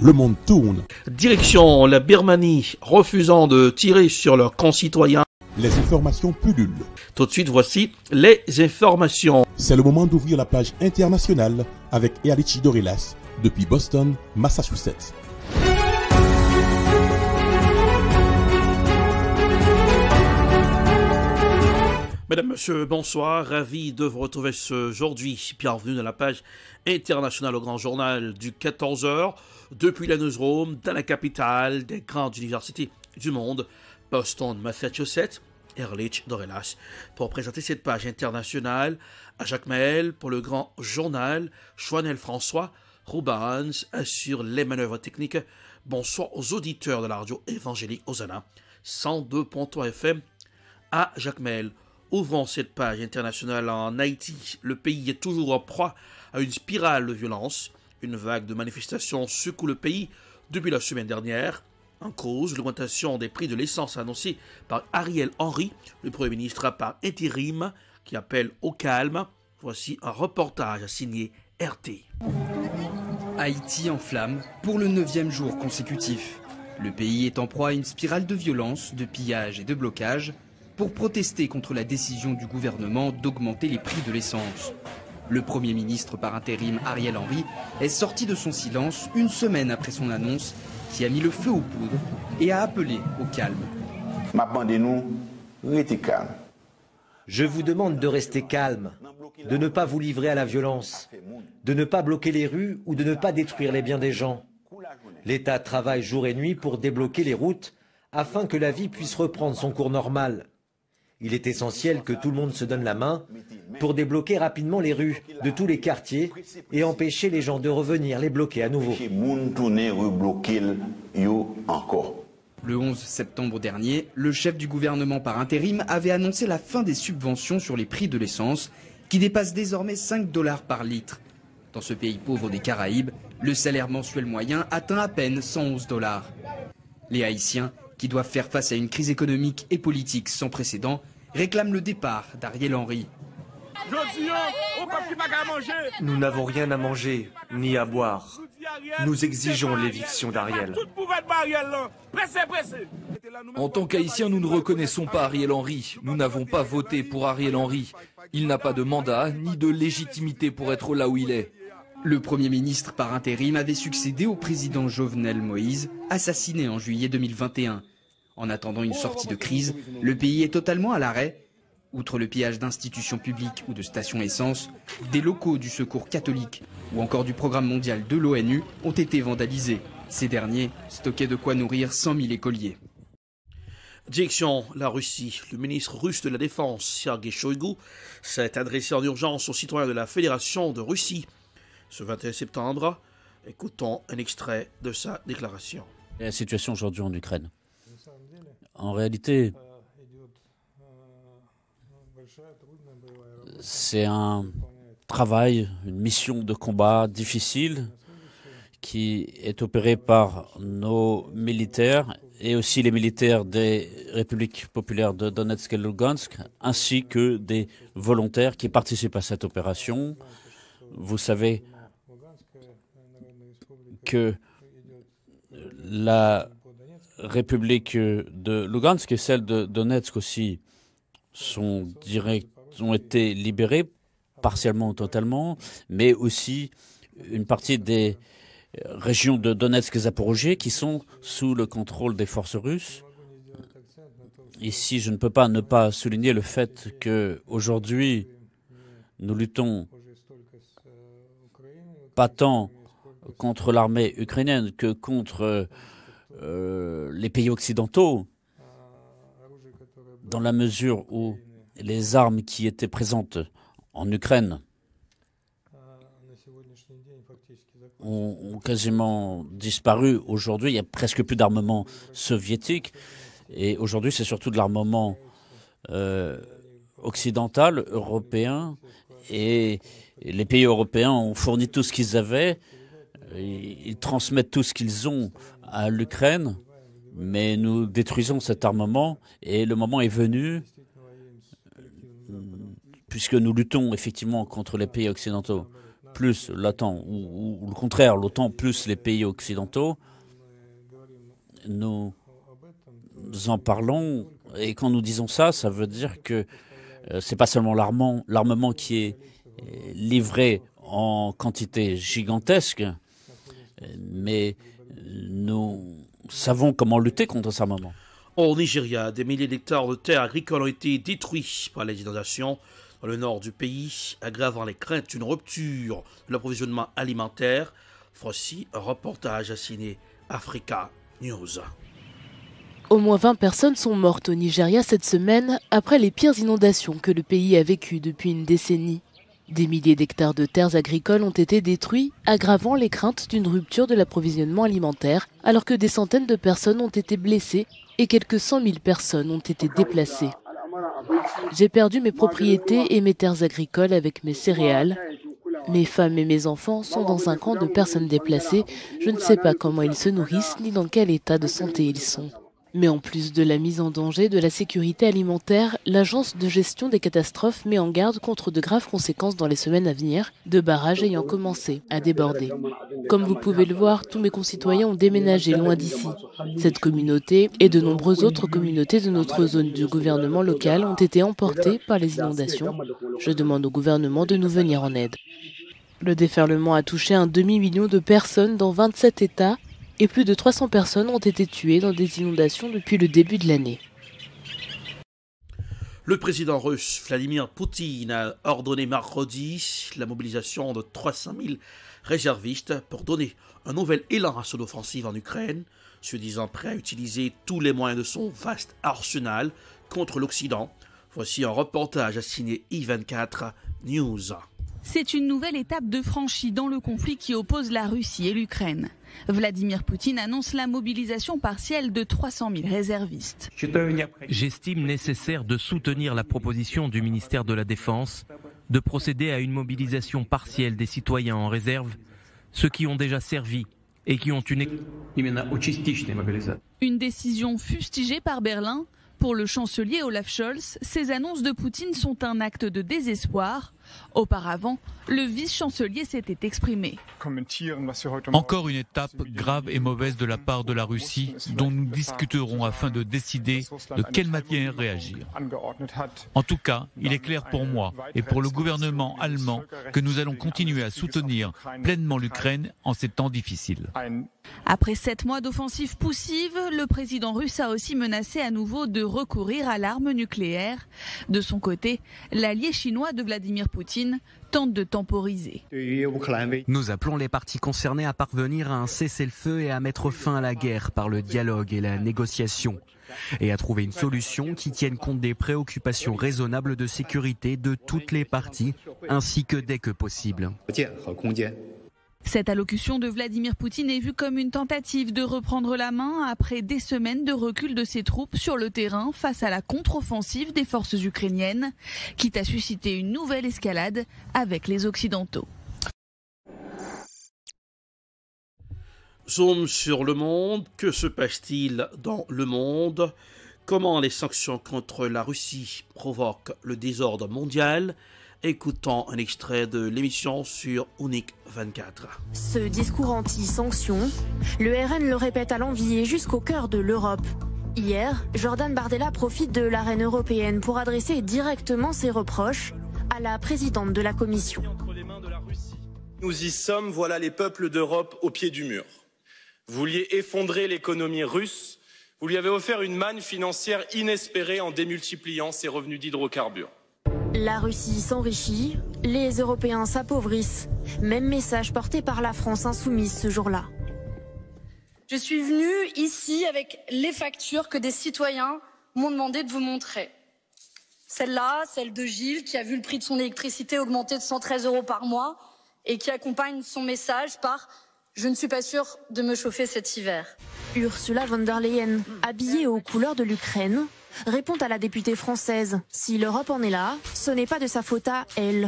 le monde tourne. Direction la Birmanie, refusant de tirer sur leurs concitoyens. Les informations pullulent. Tout de suite, voici les informations. C'est le moment d'ouvrir la page internationale avec Erlichi Dorelas depuis Boston, Massachusetts. Mesdames, Messieurs, bonsoir, ravi de vous retrouver aujourd'hui. Bienvenue dans la page internationale au grand journal du 14h, depuis la newsroom, dans la capitale des grandes universités du monde, Boston, Massachusetts, Erlich Dorelas, pour présenter cette page internationale à Jacques Mel pour le grand journal, Chouanel François, Rubans assure les manœuvres techniques. Bonsoir aux auditeurs de la radio évangélique Hosanna, 102.3 FM à Jacques Mel. Ouvrons cette page internationale en Haïti. Le pays est toujours en proie à une spirale de violence. Une vague de manifestations secoue le pays depuis la semaine dernière. En cause, l'augmentation des prix de l'essence annoncée par Ariel Henry, le Premier ministre par intérim, qui appelle au calme. Voici un reportage signé RT. Haïti en flammes pour le 9e jour consécutif. Le pays est en proie à une spirale de violence, de pillage et de blocage pour protester contre la décision du gouvernement d'augmenter les prix de l'essence. Le Premier ministre par intérim Ariel Henry est sorti de son silence une semaine après son annonce qui a mis le feu aux poudres et a appelé au calme. Je vous demande de rester calme, de ne pas vous livrer à la violence, de ne pas bloquer les rues ou de ne pas détruire les biens des gens. L'État travaille jour et nuit pour débloquer les routes afin que la vie puisse reprendre son cours normal. Il est essentiel que tout le monde se donne la main pour débloquer rapidement les rues de tous les quartiers et empêcher les gens de revenir les bloquer à nouveau. Le 11 septembre dernier, le chef du gouvernement par intérim avait annoncé la fin des subventions sur les prix de l'essence qui dépassent désormais 5 $ par litre. Dans ce pays pauvre des Caraïbes, le salaire mensuel moyen atteint à peine 111 $. Les Haïtiens, qui doivent faire face à une crise économique et politique sans précédent, réclament le départ d'Ariel Henry. Nous n'avons rien à manger, ni à boire. Nous exigeons l'éviction d'Ariel. En tant qu'Haïtiens, nous ne reconnaissons pas Ariel Henry. Nous n'avons pas voté pour Ariel Henry. Il n'a pas de mandat ni de légitimité pour être là où il est. Le Premier ministre par intérim avait succédé au président Jovenel Moïse, assassiné en juillet 2021. En attendant une sortie de crise, le pays est totalement à l'arrêt. Outre le pillage d'institutions publiques ou de stations essence, des locaux du Secours catholique ou encore du Programme mondial de l'ONU ont été vandalisés. Ces derniers stockaient de quoi nourrir 100 000 écoliers. Direction la Russie. Le ministre russe de la Défense, Sergei Shoigu, s'est adressé en urgence aux citoyens de la Fédération de Russie. Ce 21 septembre, écoutons un extrait de sa déclaration. La situation aujourd'hui en Ukraine. En réalité, c'est un travail, une mission de combat difficile qui est opérée par nos militaires et aussi les militaires des républiques populaires de Donetsk et Lugansk, ainsi que des volontaires qui participent à cette opération. Vous savez que la République de Lugansk et celle de Donetsk aussi ont été libérées partiellement ou totalement, mais aussi une partie des régions de Donetsk et Zaporozhye qui sont sous le contrôle des forces russes. Ici, je ne peux pas ne pas souligner le fait qu'aujourd'hui, nous luttons pas tant contre l'armée ukrainienne que contre les pays occidentaux, dans la mesure où les armes qui étaient présentes en Ukraine ont quasiment disparu. Aujourd'hui, il n'y a presque plus d'armement soviétique. Et aujourd'hui, c'est surtout de l'armement occidental, européen. Et les pays européens ont fourni tout ce qu'ils avaient. Ils transmettent tout ce qu'ils ont à l'Ukraine. Mais nous détruisons cet armement. Et le moment est venu, puisque nous luttons effectivement contre les pays occidentaux, plus l'OTAN, ou le contraire, l'OTAN plus les pays occidentaux, nous en parlons, et quand nous disons ça, ça veut dire que c'est pas seulement l'armement qui est livré en quantité gigantesque, mais nous savons comment lutter contre cet armement. Au Nigeria, des milliers d'hectares de terres agricoles ont été détruits par les inondations dans le nord du pays, aggravant les craintes d'une rupture de l'approvisionnement alimentaire. Voici un reportage signé Africa News. Au moins 20 personnes sont mortes au Nigeria cette semaine après les pires inondations que le pays a vécues depuis une décennie. Des milliers d'hectares de terres agricoles ont été détruits, aggravant les craintes d'une rupture de l'approvisionnement alimentaire, alors que des centaines de personnes ont été blessées et quelques 100 000 personnes ont été déplacées. J'ai perdu mes propriétés et mes terres agricoles avec mes céréales. Mes femmes et mes enfants sont dans un camp de personnes déplacées. Je ne sais pas comment ils se nourrissent ni dans quel état de santé ils sont. Mais en plus de la mise en danger de la sécurité alimentaire, l'Agence de gestion des catastrophes met en garde contre de graves conséquences dans les semaines à venir, de barrages ayant commencé à déborder. Comme vous pouvez le voir, tous mes concitoyens ont déménagé loin d'ici. Cette communauté et de nombreuses autres communautés de notre zone du gouvernement local ont été emportées par les inondations. Je demande au gouvernement de nous venir en aide. Le déferlement a touché un demi-million de personnes dans 27 États, et plus de 300 personnes ont été tuées dans des inondations depuis le début de l'année. Le président russe Vladimir Poutine a ordonné mercredi la mobilisation de 300 000 réservistes pour donner un nouvel élan à son offensive en Ukraine, se disant prêt à utiliser tous les moyens de son vaste arsenal contre l'Occident. Voici un reportage signé I24 News. C'est une nouvelle étape de franchie dans le conflit qui oppose la Russie et l'Ukraine. Vladimir Poutine annonce la mobilisation partielle de 300 000 réservistes. J'estime nécessaire de soutenir la proposition du ministère de la Défense de procéder à une mobilisation partielle des citoyens en réserve, ceux qui ont déjà servi et qui ont une décision fustigée par Berlin. Pour le chancelier Olaf Scholz, ces annonces de Poutine sont un acte de désespoir. Auparavant, le vice-chancelier s'était exprimé. Encore une étape grave et mauvaise de la part de la Russie dont nous discuterons afin de décider de quelle manière réagir. En tout cas, il est clair pour moi et pour le gouvernement allemand que nous allons continuer à soutenir pleinement l'Ukraine en ces temps difficiles. Après 7 mois d'offensive poussive, le président russe a aussi menacé à nouveau de recourir à l'arme nucléaire. De son côté, l'allié chinois de Vladimir Poutine tente de temporiser. Nous appelons les parties concernées à parvenir à un cessez-le-feu et à mettre fin à la guerre par le dialogue et la négociation, et à trouver une solution qui tienne compte des préoccupations raisonnables de sécurité de toutes les parties, ainsi que dès que possible. Cette allocution de Vladimir Poutine est vue comme une tentative de reprendre la main après des semaines de recul de ses troupes sur le terrain face à la contre-offensive des forces ukrainiennes, quitte à susciter une nouvelle escalade avec les Occidentaux. Zoom sur le monde. Que se passe-t-il dans le monde? Comment les sanctions contre la Russie provoquent le désordre mondial? Écoutons un extrait de l'émission sur Unique 24. Ce discours anti-sanctions, le RN le répète à l'envi et jusqu'au cœur de l'Europe. Hier, Jordan Bardella profite de l'arène européenne pour adresser directement ses reproches à la présidente de la Commission. Nous y sommes, voilà les peuples d'Europe au pied du mur. Vous vouliez effondrer l'économie russe, vous lui avez offert une manne financière inespérée en démultipliant ses revenus d'hydrocarbures. La Russie s'enrichit, les Européens s'appauvrissent. Même message porté par la France insoumise ce jour-là. Je suis venue ici avec les factures que des citoyens m'ont demandé de vous montrer. Celle-là, celle de Gilles, qui a vu le prix de son électricité augmenter de 113 € par mois et qui accompagne son message par « Je ne suis pas sûre de me chauffer cet hiver ». Ursula von der Leyen, habillée aux couleurs de l'Ukraine, répond à la députée française. Si l'Europe en est là, ce n'est pas de sa faute à elle.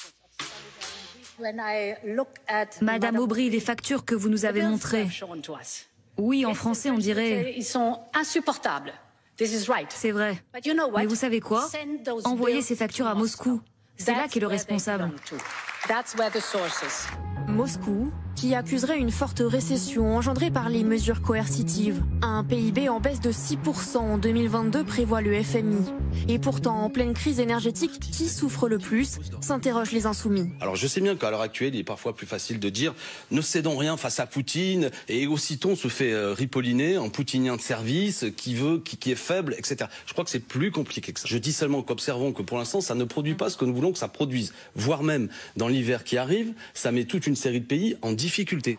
Madame Aubry, les factures que vous nous avez montrées. Oui, en français, on dirait... Ils sont insupportables. C'est vrai. Mais vous savez quoi? Envoyez ces factures à Moscou. C'est là qu'est le responsable. Moscou, qui accuserait une forte récession engendrée par les mesures coercitives. Un PIB en baisse de 6% en 2022 prévoit le FMI. Et pourtant, en pleine crise énergétique, qui souffre le plus, s'interrogent les insoumis. Alors je sais bien qu'à l'heure actuelle, il est parfois plus facile de dire « ne cédons rien face à Poutine » et aussitôt on se fait ripolliner en poutinien de service, qui est faible, etc. Je crois que c'est plus compliqué que ça. Je dis seulement qu'observons que pour l'instant, ça ne produit pas ce que nous voulons que ça produise. Voire même, dans l'hiver qui arrive, ça met toute une série de pays en difficulté.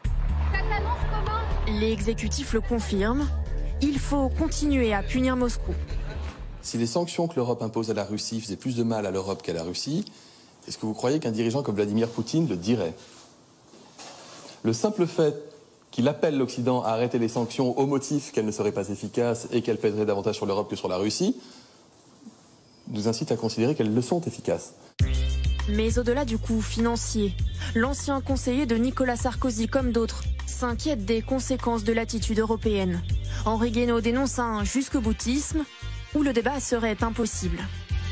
L'exécutif le confirme. Il faut continuer à punir Moscou. Si les sanctions que l'Europe impose à la Russie faisaient plus de mal à l'Europe qu'à la Russie, est-ce que vous croyez qu'un dirigeant comme Vladimir Poutine le dirait? Le simple fait qu'il appelle l'Occident à arrêter les sanctions au motif qu'elles ne seraient pas efficaces et qu'elles pèseraient davantage sur l'Europe que sur la Russie nous incite à considérer qu'elles le sont efficaces. Mais au-delà du coût financier, l'ancien conseiller de Nicolas Sarkozy, comme d'autres, s'inquiète des conséquences de l'attitude européenne. Henri Guénaud dénonce un jusque-boutisme où le débat serait impossible.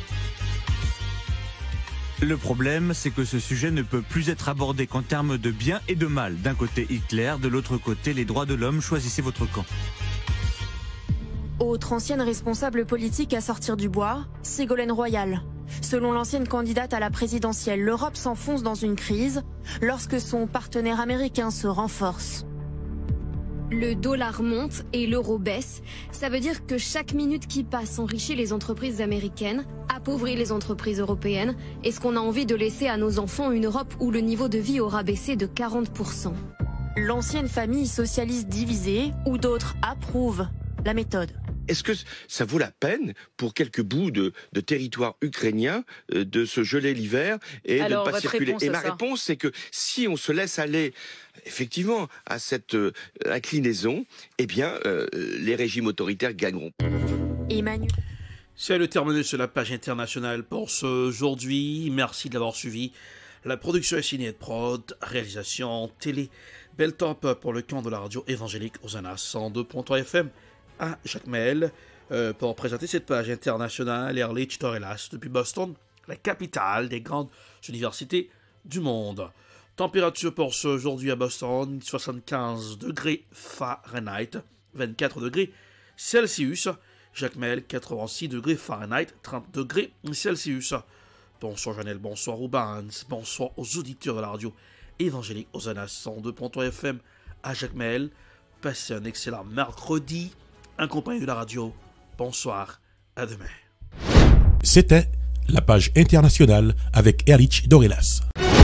Le problème, c'est que ce sujet ne peut plus être abordé qu'en termes de bien et de mal. D'un côté Hitler, de l'autre côté les droits de l'homme, choisissez votre camp. Autre ancienne responsable politique à sortir du bois, Ségolène Royal. Selon l'ancienne candidate à la présidentielle, l'Europe s'enfonce dans une crise lorsque son partenaire américain se renforce. Le dollar monte et l'euro baisse. Ça veut dire que chaque minute qui passe enrichit les entreprises américaines, appauvrit les entreprises européennes. Est-ce qu'on a envie de laisser à nos enfants une Europe où le niveau de vie aura baissé de 40%? L'ancienne famille socialiste divisée, ou d'autres approuvent la méthode. Est-ce que ça vaut la peine pour quelques bouts de territoire ukrainien de se geler l'hiver et de ne pas circuler? Et ma réponse, c'est que si on se laisse aller effectivement à cette inclinaison, eh bien les régimes autoritaires gagneront. Emmanuel. C'est le terminé sur la page internationale pour ce aujourd'hui. Merci de l'avoir suivi. La production est signée de Prod, réalisation télé. Bel top pour le camp de la radio évangélique Hosanna 102.3 FM. À Jacques Mel pour présenter cette page internationale. Ehrlich Dorelas depuis Boston, la capitale des grandes universités du monde. Température pour ce aujourd'hui à Boston, 75 degrés Fahrenheit, 24 degrés Celsius. Jacques Mel, 86 degrés Fahrenheit, 30 degrés Celsius. Bonsoir Janelle, bonsoir Rubans, bonsoir aux auditeurs de la radio évangélique Hosanna 102.3 FM à Jacques Mel. Passez un excellent mercredi. Accompagné de la radio. Bonsoir, à demain. C'était la page internationale avec Ehrlich Dorelas.